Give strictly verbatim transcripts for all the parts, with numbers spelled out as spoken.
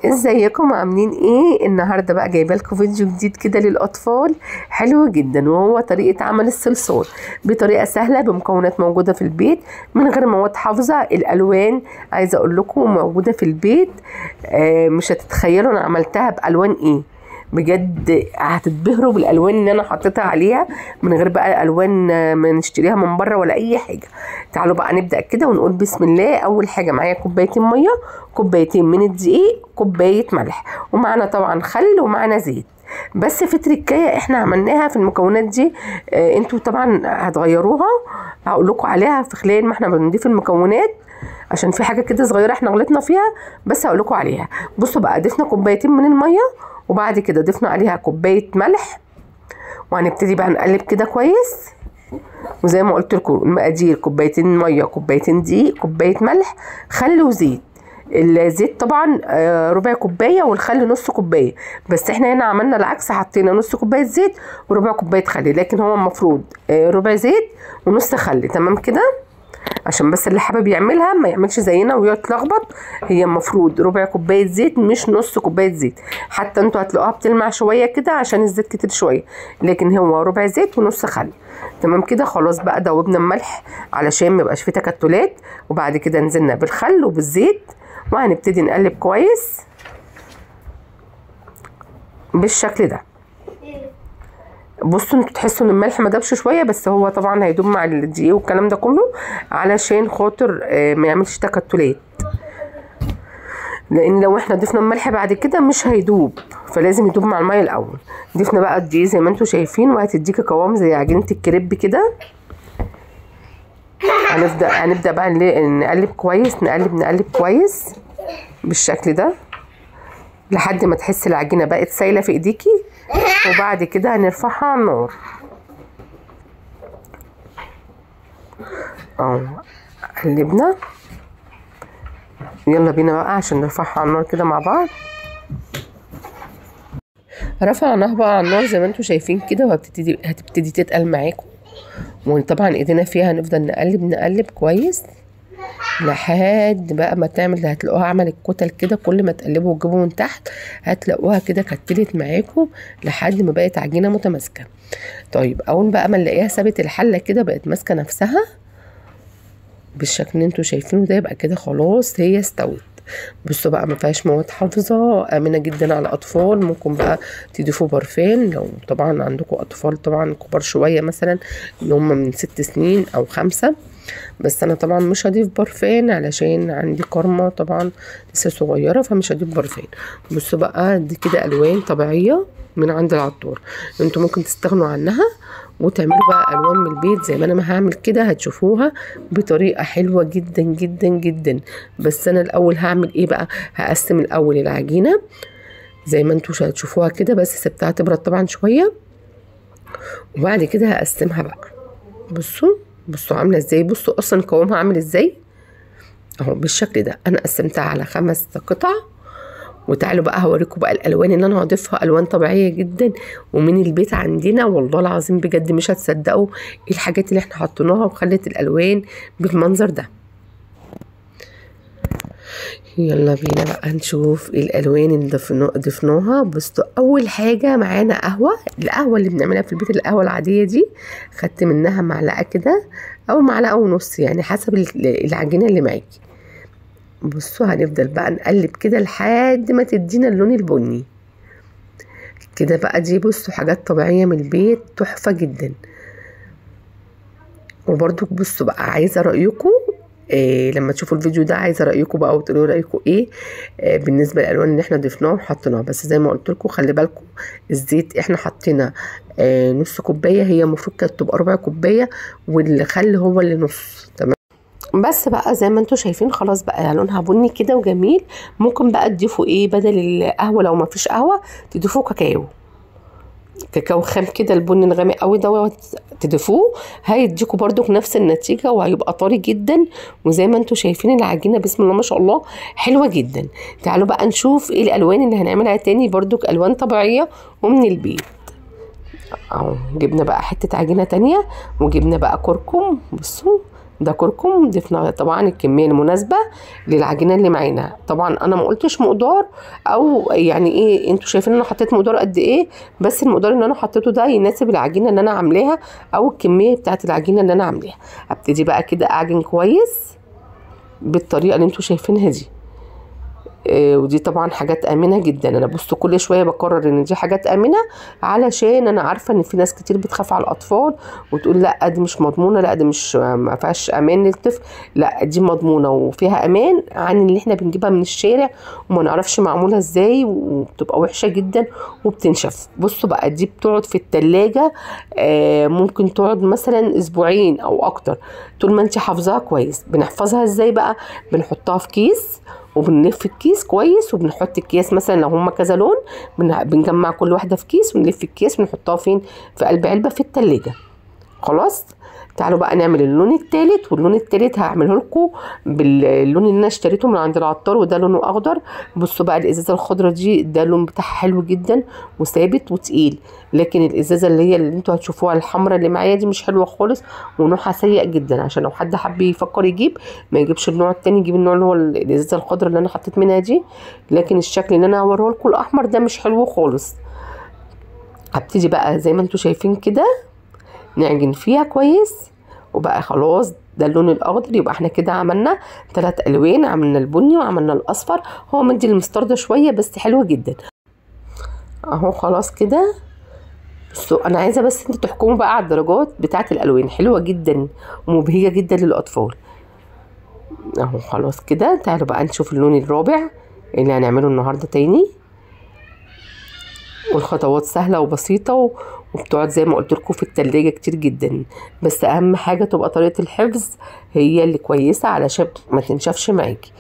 ازيكم عاملين ايه؟ النهارده بقى جايبه لكم فيديو جديد كده للاطفال حلو جدا، وهو طريقه عمل الصلصال بطريقه سهله بمكونات موجوده في البيت من غير مواد حافظه. الالوان عايزه اقول لكم موجوده في البيت، آه مش هتتخيلوا انا عملتها بالوان ايه، بجد هتتبهروا بالالوان اللي انا حطيتها عليها من غير بقى الوان ما نشتريها من بره ولا اي حاجه. تعالوا بقى نبدا كده ونقول بسم الله. اول حاجه معايا كوبايتين ميه، كوبايتين من الدقيق، كوبايه ملح، ومعانا طبعا خل، ومعانا زيت. بس في تريكايه احنا عملناها في المكونات دي، آه انتوا طبعا هتغيروها، هقول لكم عليها في خلال ما احنا بنضيف المكونات، عشان في حاجه كده صغيره احنا غلطنا فيها، بس هقول لكم عليها. بصوا بقى، ضفنا كوبايتين من الميه، وبعد كده ضفنا عليها كوبايه ملح، وهنبتدي بقى نقلب كده كويس. وزي ما قلت لكم المقادير: كوبايتين ميه، كوبايتين دقيق، كوبايه ملح، خل وزيت. الزيت طبعا ربع كوبايه، والخل نص كوبايه، بس احنا هنا عملنا العكس، حطينا نص كوبايه زيت وربع كوبايه خل، لكن هو المفروض ربع زيت ونص خل. تمام كده، عشان بس اللي حابب يعملها ما يعملش زينا ويتلخبط. هي المفروض ربع كوبايه زيت مش نص كوبايه زيت، حتى انتوا هتلاقوها بتلمع شويه كده عشان الزيت كتير شويه، لكن هو ربع زيت ونص خل. تمام كده، خلاص بقى دوبنا الملح علشان ما يبقاش فيه تكتلات، وبعد كده نزلنا بالخل وبالزيت، وهنبتدي نقلب كويس بالشكل ده. بصوا انتوا تحسوا ان الملح ما دابش شويه، بس هو طبعا هيدوب مع الدقيق والكلام ده كله علشان خاطر ما يعملش تكتلات، لان لو احنا ضفنا الملح بعد كده مش هيدوب، فلازم يدوب مع الميه الاول. ضفنا بقى الدقيق زي ما انتوا شايفين، وهتديكي قوام زي عجينه الكريب كده. هنبدا هنبدا بقى نقلب كويس، نقلب نقلب كويس بالشكل ده لحد ما تحس العجينه بقت سايله في ايديكي، وبعد كده هنرفعها على النار. اهو قلبنا، يلا بينا بقى عشان نرفعها على النار كده مع بعض. رفعناها بقى على النار زي ما انتوا شايفين كده، وهتبتدي هتبتدي تتقل معاكم، وطبعا ايدينا فيها هنفضل نقلب نقلب كويس لحد بقى ما تعمل، هتلاقوها عملت كتل كده. كل ما تقلبوا وتجيبوا من تحت هتلاقوها كده كتلت معاكم لحد ما بقت عجينه متماسكه. طيب اول بقى ما نلاقيها سابت الحله كده، بقت ماسكه نفسها بالشكل اللي انتوا شايفينه ده، يبقى كده خلاص هي استوت. بصوا بقى ما فيهاش مواد حافظه، امنه جدا على الاطفال. ممكن بقى تضيفوا برفان لو طبعا عندكم اطفال طبعا كبار شويه، مثلا اللي هم من ست سنين او خمسه، بس انا طبعا مش هضيف برفان علشان عندي كرمه طبعا لسه صغيره، فمش هضيف برفان. بصوا بقى دي كده الوان طبيعيه من عند العطار، انتوا ممكن تستغنوا عنها وتعملوا بقى الوان من البيت زي ما انا ما هعمل كده، هتشوفوها بطريقه حلوه جدا جدا جدا. بس انا الاول هعمل ايه بقى؟ هقسم الاول العجينه زي ما انتوا هتشوفوها كده، بس سبتها تبرد طبعا شويه، وبعد كده هقسمها بقى. بصوا بصوا عامله ازاي، بصوا اصلا قوامها عامل ازاي اهو بالشكل ده. انا قسمتها على خمس قطع، وتعالوا بقى هوريكم بقى الالوان اللي انا هضيفها، الوان طبيعيه جدا ومن البيت عندنا، والله العظيم بجد مش هتصدقوا ايه الحاجات اللي احنا حطيناها وخلت الالوان بالمنظر ده. يلا بينا بقى نشوف ايه الالوان اللي ضفناها. بصوا اول حاجه معانا قهوه، القهوه اللي بنعملها في البيت، القهوه العاديه دي، خدت منها معلقه كده او معلقه ونص يعني حسب العجينه اللي معاكي. بصوا هنفضل بقى نقلب كده لحد ما تدينا اللون البني كده بقى. دي بصوا حاجات طبيعيه من البيت تحفه جدا. وبرضو بصوا بقى عايزه رايكم إيه لما تشوفوا الفيديو ده، عايزه رايكم بقى وتقولوا رايكم ايه إيه بالنسبه للالوان اللي احنا ضفناها وحطيناها. بس زي ما قلت لكم خلي بالكم الزيت احنا حطينا إيه نص كوبايه، هي المفروض كانت تبقى ربع كوبايه، والخل هو اللي نص. تمام، بس بقى زي ما انتوا شايفين خلاص بقى لونها بني كده وجميل. ممكن بقى تضيفوا ايه بدل القهوه، لو ما فيش قهوه تضيفوا كاكاو، كاكاو خام كده البني الغامق قوي دوت تضيفوه، هيديكوا برضو نفس النتيجه وهيبقى طري جدا. وزي ما انتوا شايفين العجينه بسم الله ما شاء الله حلوه جدا. تعالوا بقى نشوف ايه الالوان اللي هنعملها تاني، برضو الوان طبيعيه ومن البيت. اهو جبنا بقى حته عجينه تانية، وجبنا بقى كركم. بصوا ده كركم. ضفنا طبعا الكميه المناسبه للعجينه اللي معانا. طبعا انا ما قلتش مقدار، او يعني ايه انتوا شايفين انا حطيت مقدار قد ايه، بس المقدار اللي انا حطيته ده يناسب العجينه اللي انا عاملاها او الكميه بتاعه العجينه اللي انا عاملاها. هبتدي بقى كده اعجن كويس بالطريقه اللي انتوا شايفينها دي. آه ودي طبعا حاجات امنه جدا. انا بصوا كل شويه بكرر ان دي حاجات امنه، علشان انا عارفه ان في ناس كتير بتخاف على الاطفال وتقول لا دي مش مضمونه، لا دي مش ما فيهاش امان للطفل. لا دي مضمونه وفيها امان عن اللي احنا بنجيبها من الشارع وما نعرفش معموله ازاي وبتبقى وحشه جدا وبتنشف. بصوا بقى دي بتقعد في التلاجة آه ممكن تقعد مثلا اسبوعين او اكتر، طول ما انت حافظاها كويس. بنحفظها ازاي بقى؟ بنحطها في كيس وبنلف الكيس كويس، وبنحط الكيس مثلا لو هما كذا لون بنجمع كل واحده في كيس ونلف الكيس ونحطها فين؟ في قلب علبه في التلاجة. خلاص تعالوا بقى نعمل اللون التالت. واللون التالت هعمله لكم باللون اللي انا اشتريته من عند العطار، وده لونه اخضر. بصوا بقى الازازه الخضراء دي ده اللون بتاعها حلو جدا وثابت وتقيل، لكن الازازه اللي هي اللي انتوا هتشوفوها الحمراء اللي معايا دي مش حلوه خالص ونوعها سيء جدا. عشان لو حد حب يفكر يجيب ما يجيبش النوع التاني، يجيب النوع اللي هو الازازه الخضراء اللي انا حطيت منها دي. لكن الشكل اللي انا هوريه لكم الاحمر ده مش حلو خالص. هبتدي بقى زي ما انتوا شايفين كده نعجن فيها كويس. وبقى خلاص ده اللون الاخضر، يبقى احنا كده عملنا ثلاث الوان، عملنا البني وعملنا الاصفر. هو مدي المستردة شويه بس حلوه جدا اهو. خلاص كده بصوا انا عايزه بس انتوا تحكموا بقى على الدرجات بتاعه الالوان. حلوه جدا ومبهجه جدا للاطفال اهو. خلاص كده تعالوا بقى نشوف اللون الرابع اللي هنعمله النهارده تاني. والخطوات سهله وبسيطه وبتقعد زي ما قلت لكم في التلاجة كتير جدا، بس اهم حاجه تبقى طريقه الحفظ هي اللي كويسه علشان ما تنشفش معاكي.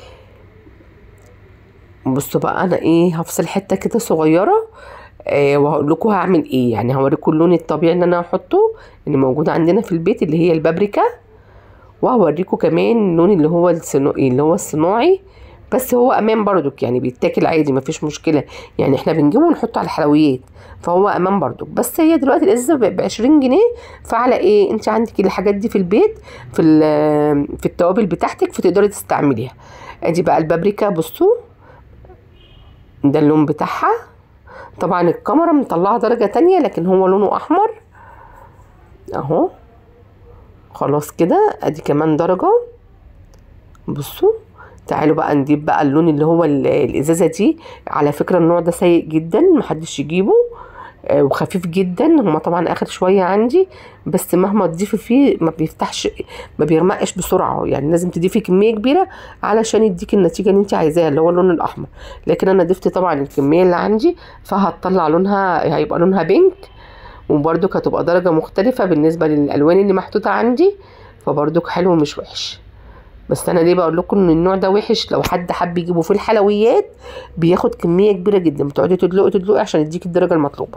بصوا بقى انا ايه هفصل حته كده صغيره آه وهقول لكم هعمل ايه. يعني هوريكم اللون الطبيعي اللي انا هحطه اللي موجود عندنا في البيت اللي هي البابريكا، وهوريكم كمان اللون اللي هو الصناعي اللي هو الصناعي، بس هو امان برضك يعني بيتاكل عادي مفيش مشكله. يعني احنا بنجيبه ونحطه على الحلويات فهو امان برضك. بس هي دلوقتي الازازه ب عشرين جنيه، فعلى ايه انت عندك الحاجات دي في البيت في في التوابل بتاعتك فتقدري تستعمليها. ادي بقى البابريكا بصوا ده اللون بتاعها. طبعا الكاميرا مطلعه درجه تانية لكن هو لونه احمر اهو. خلاص كده ادي كمان درجه. بصوا تعالوا بقى نجيب بقى اللون اللي هو الازازه دي. على فكره النوع ده سيء جدا محدش يجيبه آه وخفيف جدا. هما طبعا اخر شويه عندي بس مهما تضيفي فيه ما بيفتحش ما بيغمقش بسرعه. يعني لازم تضيفي كميه كبيره علشان يديك النتيجه اللي انت عايزاها اللي هو اللون الاحمر. لكن انا ضفت طبعا الكميه اللي عندي فهتطلع لونها هيبقى لونها بينك، وبرده هتبقى درجه مختلفه بالنسبه للالوان اللي محطوطه عندي، فبرده حلو مش وحش. بس انا ليه بقول لكم ان النوع ده وحش؟ لو حد حب يجيبه في الحلويات بياخد كميه كبيره جدا بتقعدي تدلقي تدلقي عشان يديك الدرجه المطلوبه.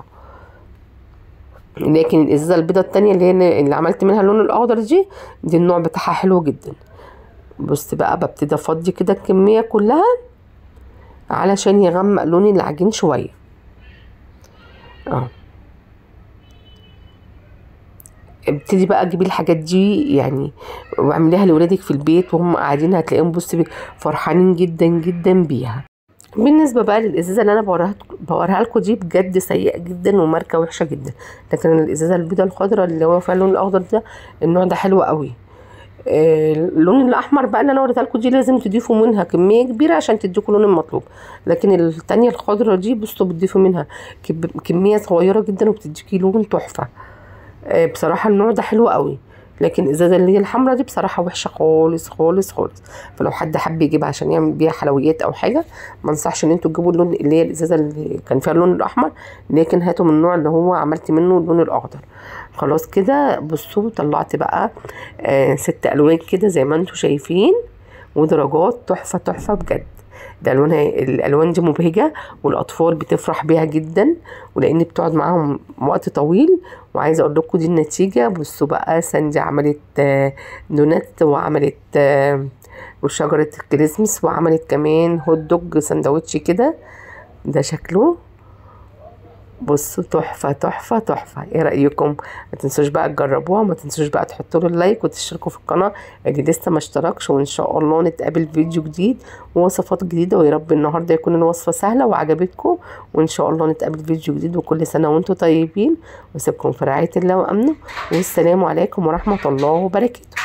لكن الازازه البيضه التانية اللي هي اللي عملت منها اللون الاخضر دي دي النوع بتاعها حلو جدا. بص بقى ببتدي افضي كده الكميه كلها علشان يغمق لون العجين شويه اهو. ابتدي بقى اجيبي الحاجات دي يعني واعمليها لاولادك في البيت وهم قاعدين هتلاقيهم بصي فرحانين جدا جدا بيها. بالنسبه بقى للازازه اللي انا بوريها بوريها لكم دي بجد سيئه جدا وماركه وحشه جدا. لكن الازازه البيضاء الخضراء اللي هو فيها اللون الاخضر ده النوع ده حلو قوي. آه اللون الاحمر بقى اللي انا وريتها لكم دي لازم تضيفوا منها كميه كبيره عشان تديكوا اللون المطلوب. لكن الثانيه الخضراء دي بصوا بتضيفوا منها كميه صغيره جدا وبتديكي لون تحفه. آه بصراحه النوع ده حلو قوي. لكن الازازه اللي هي الحمراء دي بصراحه وحشه خالص خالص خالص. فلو حد حب يجيبها عشان يعمل بيها حلويات او حاجه ما انصحش ان انتوا تجيبوا اللون اللي هي الازازه اللي كان فيها اللون الاحمر، لكن هاتوا من النوع اللي هو عملت منه اللون الاخضر. خلاص كده بصوا طلعت بقى آه ست الوان كده زي ما انتوا شايفين ودرجات تحفه تحفه بجد. ده الوانها الالوان دي مبهجه والاطفال بتفرح بيها جدا ولان بتقعد معاهم وقت طويل. وعايزه اقول لكم دي النتيجه. بصوا بقى ساندي عملت دونات وعملت وشجره الكريسماس وعملت كمان هوت دوج سندوتش كده. ده شكله بصوا تحفة تحفة تحفة. ايه رأيكم؟ ما تنسوش بقى تجربوها، وما تنسوش بقى تحطوا له اللايك وتشتركوا في القناة اللي لسه ما اشتركش. وان شاء الله نتقابل في فيديو جديد ووصفات جديدة، ويا رب النهاردة يكون الوصفة سهلة وعجبتكم، وان شاء الله نتقابل في فيديو جديد. وكل سنة وانتم طيبين، واسيبكم في رعاية الله وامنه، والسلام عليكم ورحمة الله وبركاته.